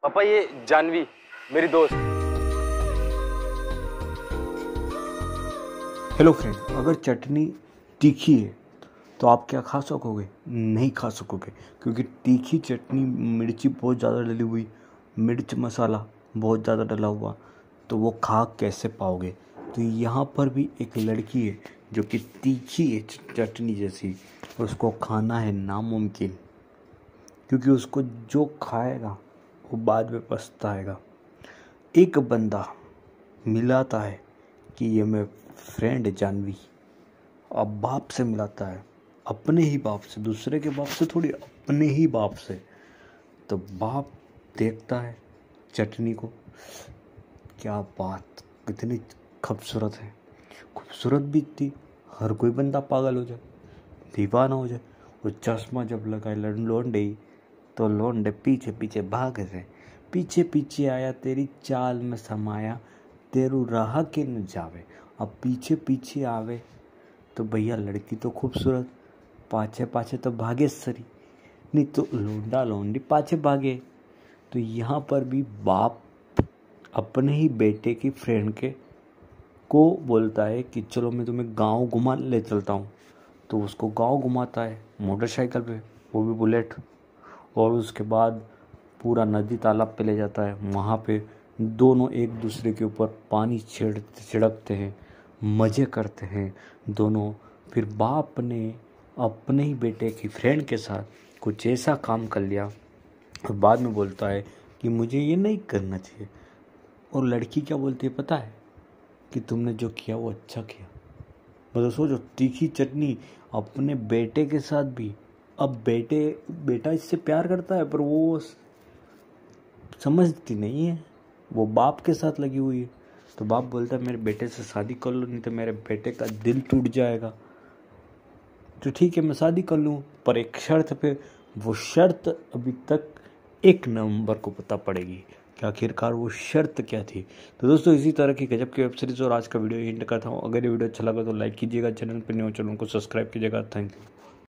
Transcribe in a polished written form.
पापा ये जानवी मेरी दोस्त। हेलो फ्रेंड, अगर चटनी तीखी है तो आप क्या खा सकोगे? नहीं खा सकोगे, क्योंकि तीखी चटनी मिर्ची बहुत ज़्यादा डली हुई, मिर्च मसाला बहुत ज़्यादा डला हुआ, तो वो खा कैसे पाओगे? तो यहाँ पर भी एक लड़की है जो कि तीखी है चटनी जैसी, उसको खाना है नामुमकिन, क्योंकि उसको जो खाएगा वो बाद में पछताएगा। एक बंदा मिलाता है कि ये मैं फ्रेंड जानवी, अब बाप से मिलाता है, अपने ही बाप से, दूसरे के बाप से थोड़ी, अपने ही बाप से। तो बाप देखता है चटनी को, क्या बात, कितनी खूबसूरत है, खूबसूरत भी थी, हर कोई बंदा पागल हो जाए, दीवाना हो जाए। वो चश्मा जब लगाए लौंडे, तो लौंडे पीछे पीछे भाग से, पीछे पीछे आया तेरी चाल में समाया, तेरू राह के न जावे। अब पीछे पीछे आवे तो भैया लड़की तो खूबसूरत, पाछे पाछे तो भागे सरी, नहीं तो लौंडा लौंडी पाछे भागे। तो यहाँ पर भी बाप अपने ही बेटे की फ्रेंड के को बोलता है कि चलो मैं तुम्हें गांव घुमा ले चलता हूँ। तो उसको गांव घुमाता है मोटरसाइकिल पे, वो भी बुलेट, और उसके बाद पूरा नदी तालाब पे ले जाता है। वहाँ पे दोनों एक दूसरे के ऊपर पानी छिड़कते हैं, मज़े करते हैं दोनों। फिर बाप ने अपने ही बेटे की फ्रेंड के साथ कुछ ऐसा काम कर लिया और बाद में बोलता है कि मुझे ये नहीं करना चाहिए। और लड़की क्या बोलती है पता है? कि तुमने जो किया वो अच्छा किया। मतलब सोचो, तीखी चटनी अपने बेटे के साथ भी। अब बेटा इससे प्यार करता है, पर वो समझती नहीं है, वो बाप के साथ लगी हुई है। तो बाप बोलता है मेरे बेटे से शादी कर लो, नहीं तो मेरे बेटे का दिल टूट जाएगा। तो ठीक है, मैं शादी कर लूँ, पर एक शर्त पे। वो शर्त अभी तक 1 नवंबर को पता पड़ेगी कि आखिरकार वो शर्त क्या थी। तो दोस्तों, इसी तरह की गजब की वेब सीरीज़ और आज का वीडियो एंड करता हूँ। अगर ये वीडियो अच्छा लगा तो लाइक कीजिएगा, चैनल पर न्यू चैनल को सब्सक्राइब कीजिएगा। Thank you.